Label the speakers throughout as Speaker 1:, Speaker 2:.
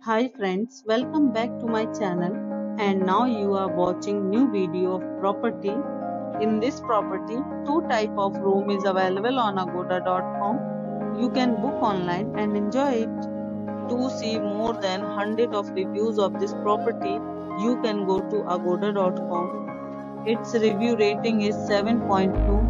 Speaker 1: Hi friends, welcome back to my channel and now you are watching new video of property. In this property, two type of room is available on agoda.com. You can book online and enjoy it. To see more than 100 of reviews of this property, you can go to agoda.com. Its review rating is 7.2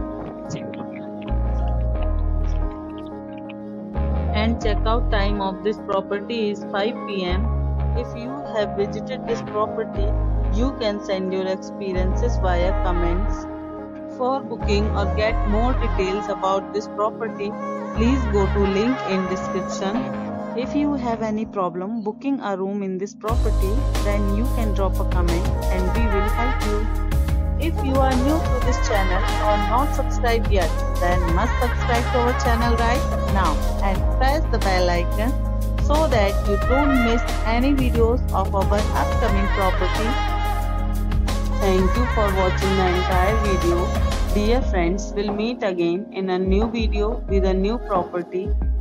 Speaker 1: and checkout time of this property is 5 p.m. If you have visited this property, you can send your experiences via comments. For booking or get more details about this property, please go to link in description. If you have any problem booking a room in this property, then you can drop a comment and we will help you. If you are new to this channel or not subscribed yet, then must subscribe to our channel right now and press the bell icon so that you don't miss any videos of our upcoming property. Thank you for watching the entire video. Dear friends, we'll meet again in a new video with a new property.